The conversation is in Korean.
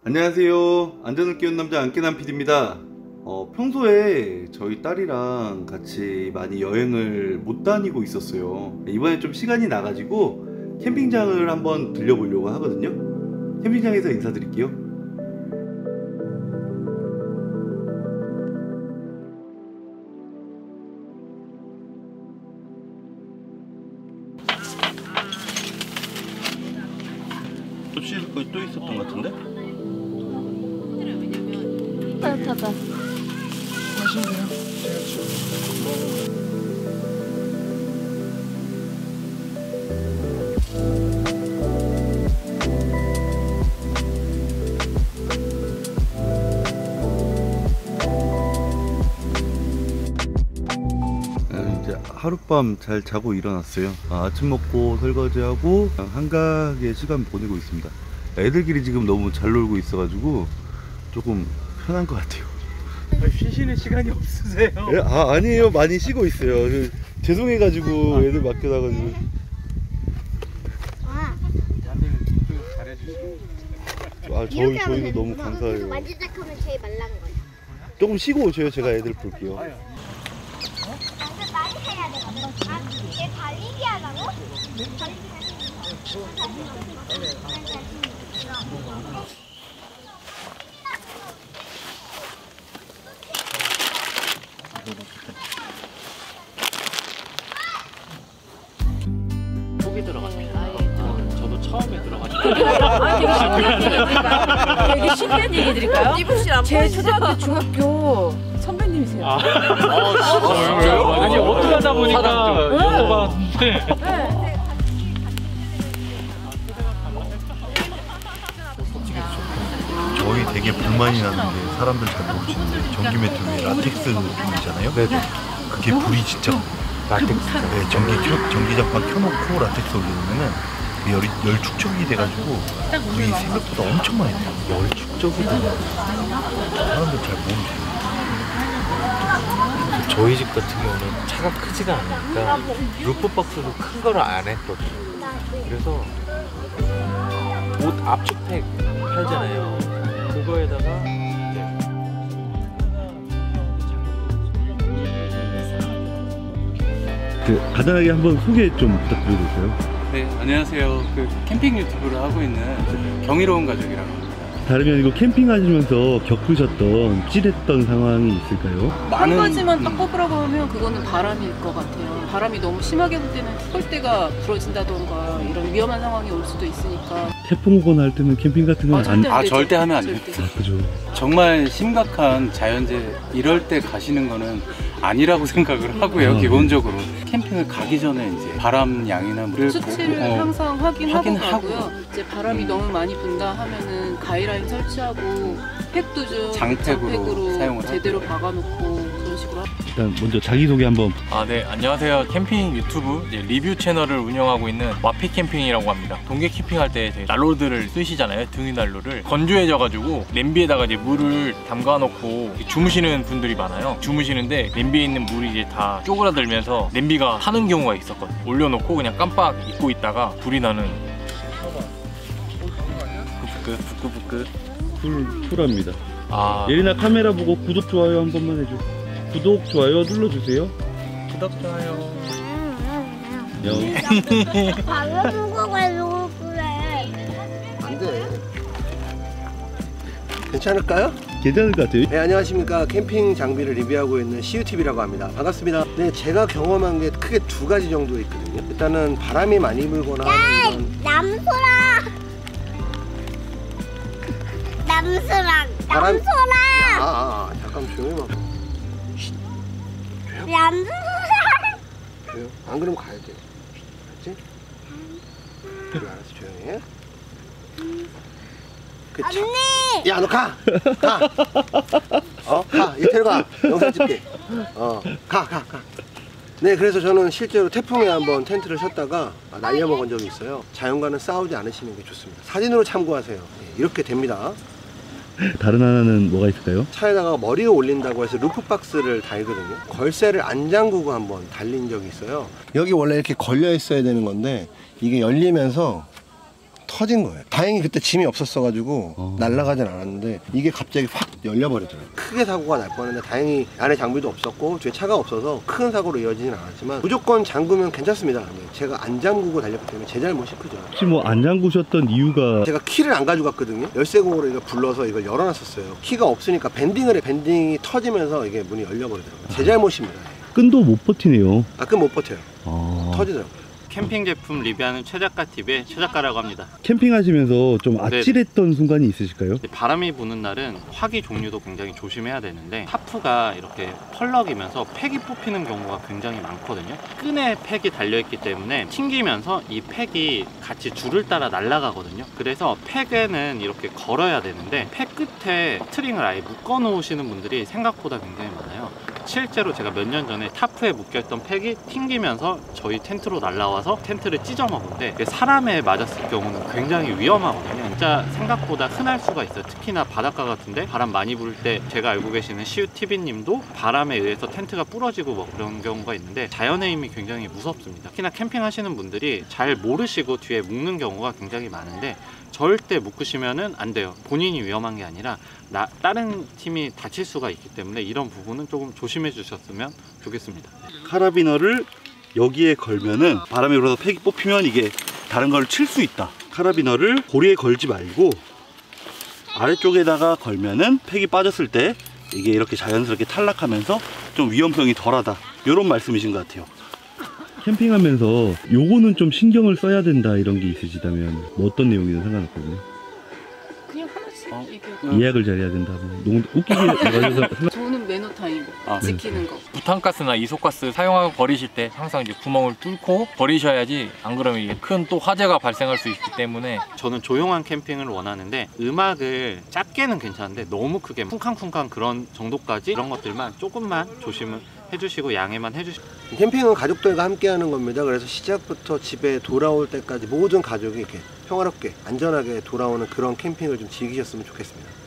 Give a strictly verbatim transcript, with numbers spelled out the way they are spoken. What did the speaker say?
안녕하세요. 안전을 끼운 남자 안깨남 피디입니다. 어, 평소에 저희 딸이랑 같이 많이 여행을 못 다니고 있었어요. 이번에 좀 시간이 나가지고 캠핑장을 한번 들려보려고 하거든요. 캠핑장에서 인사드릴게요. 또 씻을 거 또 있었던 것 같은데? 따뜻하다. 맛있네요. 이제 하룻밤 잘 자고 일어났어요. 아, 아침 먹고 설거지하고 한가하게 시간 보내고 있습니다. 애들끼리 지금 너무 잘 놀고 있어가지고 조금 편한 것 같아요. 쉬시는 시간이 없으세요? 예? 아, 아니에요. 많이 쉬고 있어요. 그, 죄송해가지고 애들 맡겨놔가지고. 다들 좀 잘해주시고. 아, 저희, 저희도 너무 감사해요. 만지작하면 제일 말란 거야. 조금 쉬고 오셔요. 제가 애들 볼게요. 완전 많이 해야 돼. 아, 얘 달리기 하라고? 달리기 속이 들어갔습니다. 저도 처음에 들어가지고. 되게 신기한 얘기 드릴까요? 제 초등학교, 중학교 선배님이세요. 아, 아 진짜요? 아니 어떻게 하다 보니까 여쭤봤는데. 저희 되게 불만이 나는데 사람들 잘 모르시는데 전기 매트에 라텍스 있잖아요. 네네. 그게 불이 진짜 라텍스. 네, 전기 켜, 전기장판 켜놓고 라텍스 올리면은 그 열이 열 축적이 돼가지고 불이 생각보다 엄청 많이 나요. 열 축적이 돼요. 사람들 잘 모르세요. 저희 집 같은 경우는 차가 크지가 않으니까 루프박스도 큰 거를 안 했거든요. 그래서 옷 압축팩 팔잖아요. 그거에다가 그 간단하게 한번 소개 좀 부탁드려도 될까요? 네, 안녕하세요. 그 캠핑 유튜브를 하고 있는 경이로운 가족이라고 합니다. 다름이 아니고 캠핑하시면서 겪으셨던 찔했던 상황이 있을까요? 한 가지만 딱 꼽으라고 하면 그거는 바람일 것 같아요. 바람이 너무 심하게 불 때는 폴대가 부러진다던가 이런 위험한 상황이 올 수도 있으니까. 태풍 오거나 할 때는 캠핑 같은 건 안... 아, 절대 하면 안 됩니다. 아, 그죠. 정말 정말 심각한 자연재해 이럴 때 가시는 거는 아니라고 생각을 하고요. 아, 기본적으로 캠핑을 가기 전에 이제 바람 양이나 물을 수치를 보고, 어, 항상 확인하고 확인하고. 가고요. 이제 바람이 음. 너무 많이 분다 하면은 가이라인 설치하고 팩도 좀 장팩으로 장팩으로 사용을 제대로 하고. 박아놓고 그런 식으로 하... 일단 먼저 자기소개 한번. 아, 네, 안녕하세요. 캠핑 유튜브 이제 리뷰 채널을 운영하고 있는 와피 캠핑이라고 합니다. 동계 캠핑할 때 저희 난로들을 쓰시잖아요. 등유 난로를 건조해져가지고 냄비에다가 이제 물을 담가놓고 주무시는 분들이 많아요. 주무시는데 냄비에 있는 물이 이제 다 쪼그라들면서 냄비가 타는 경우가 있었거든요. 올려놓고 그냥 깜빡 잊고 있다가 불이 나는. 부끄부끄 부끄부끄. 풀, 풀합니다. 아, 예린아 카메라 보고 구독, 좋아요 한 번만 해줘. 구독, 좋아요 눌러주세요. 구독 좋아요. 영. 방금 먹어가지고 그래. 안 돼. 괜찮을까요? 괜찮을 것 같아요. 네, 안녕하십니까. 캠핑 장비를 리뷰하고 있는 씨유티비라고 합니다. 반갑습니다. 네, 제가 경험한 게 크게 두 가지 정도 있거든요. 일단은 바람이 많이 불거나 하는 건 남소라. 남소라. 바람- 남소라. 아, 아, 아, 잠깐 조용히 봐. 남소라. 조용. 안 그러면 가야 돼. 알았지? 그래, 알았어. 조용히 해. 그 차... 언니. 야, 너 가! 가! 어? 가! 이태로 가! 영상 찍게. 어, 가, 가, 가. 네, 그래서 저는 실제로 태풍에 한번 텐트를 쳤다가 날려먹은 적이 있어요. 자연과는 싸우지 않으시는 게 좋습니다. 사진으로 참고하세요. 네, 이렇게 됩니다. 다른 하나는 뭐가 있을까요? 차에다가 머리에 올린다고 해서 루프박스를 달거든요. 걸쇠를 안 잠그고 한번 달린 적이 있어요. 여기 원래 이렇게 걸려 있어야 되는 건데 이게 열리면서 터진 거예요. 다행히 그때 짐이 없었어가지고 어. 날아가진 않았는데 이게 갑자기 확 열려버리더라고요. 크게 사고가 날 뻔했는데 다행히 안에 장비도 없었고 뒤에 차가 없어서 큰 사고로 이어지진 않았지만 무조건 잠그면 괜찮습니다. 근데 제가 안 잠그고 달렸기 때문에 제 잘못이 크죠. 혹시 뭐 안 잠그셨던 이유가 제가 키를 안 가져갔거든요. 열쇠공으로 이걸 불러서 이걸 열어놨었어요. 키가 없으니까 밴딩을 해. 밴딩이 터지면서 이게 문이 열려버리더라고요. 제 잘못입니다. 끈도 못 버티네요. 아, 그럼 못 버텨요. 아... 터지더라고요. 캠핑 제품 리뷰하는 최작가 티비의 최작가라고 합니다. 캠핑하시면서 좀 아찔했던 네네. 순간이 있으실까요? 바람이 부는 날은 화기 종류도 굉장히 조심해야 되는데 타프가 이렇게 펄럭이면서 팩이 뽑히는 경우가 굉장히 많거든요. 끈에 팩이 달려있기 때문에 튕기면서 이 팩이 같이 줄을 따라 날아가거든요. 그래서 팩에는 이렇게 걸어야 되는데 팩 끝에 스트링을 아예 묶어 놓으시는 분들이 생각보다 굉장히 많아요. 실제로 제가 몇 년 전에 타프에 묶여있던 팩이 튕기면서 저희 텐트로 날라와서 텐트를 찢어 먹는데 사람에 맞았을 경우는 굉장히 위험하거든요. 진짜 생각보다 흔할 수가 있어요. 특히나 바닷가 같은데 바람 많이 불 때 제가 알고 계시는 시우티비 님도 바람에 의해서 텐트가 부러지고 뭐 그런 경우가 있는데 자연의 힘이 굉장히 무섭습니다. 특히나 캠핑하시는 분들이 잘 모르시고 뒤에 묶는 경우가 굉장히 많은데 절대 묶으시면은 안 돼요. 본인이 위험한 게 아니라 나, 다른 팀이 다칠 수가 있기 때문에 이런 부분은 조금 조심해 주셨으면 좋겠습니다. 카라비너를 여기에 걸면은 바람이 불어서 팩이 뽑히면 이게 다른 걸 칠 수 있다. 카라비너를 고리에 걸지 말고 아래쪽에다가 걸면은 팩이 빠졌을 때 이게 이렇게 자연스럽게 탈락하면서 좀 위험성이 덜하다. 이런 말씀이신 것 같아요. 캠핑하면서 요거는 좀 신경을 써야 된다 이런 게 있으시다면 뭐 어떤 내용이든 상관없거든요. 그냥 하나씩 어? 얘기해. 예약을 잘해야 된다. 뭐 농, 웃기게 말해서 저는 매너 타임 아, 지키는 거. 부탄가스나 이소가스 사용하고 버리실 때 항상 이제 구멍을 뚫고 버리셔야지, 안 그러면 이게 큰 또 화재가 발생할 수 있기 때문에. 저는 조용한 캠핑을 원하는데 음악을 작게는 괜찮은데 너무 크게 쿵쾅쿵쾅 그런 정도까지 이런 것들만 조금만 조심을 해주시고 양해만 해주시고. 캠핑은 가족들과 함께 하는 겁니다. 그래서 시작부터 집에 돌아올 때까지 모든 가족이 이렇게 평화롭게 안전하게 돌아오는 그런 캠핑을 좀 즐기셨으면 좋겠습니다.